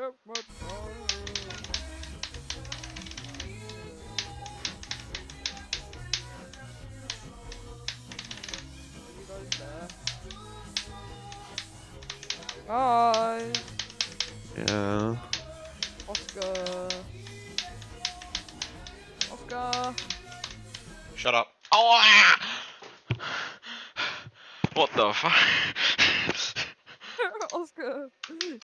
so much fun. Are you guys there? Guys! Yeah. Oscar! Oscar! Shut up. Oh! Ah! What the fuck? Oscar!